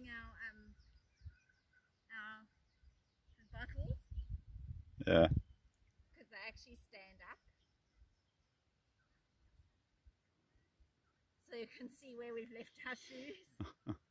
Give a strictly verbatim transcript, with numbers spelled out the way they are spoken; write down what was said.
using our um our bottles. Yeah. Because they actually stand up. So you can see where we've left our shoes.